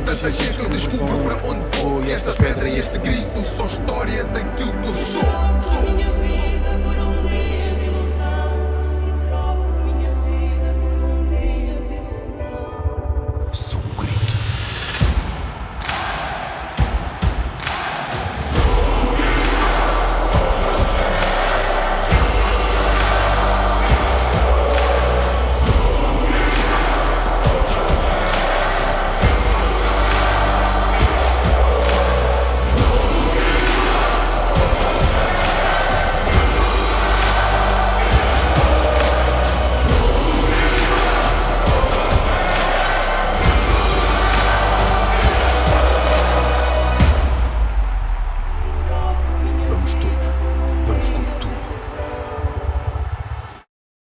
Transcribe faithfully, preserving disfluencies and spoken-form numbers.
tanta gente eu descubro para onde vou. E esta pedra e este grito são história daquilo que eu sou, sou.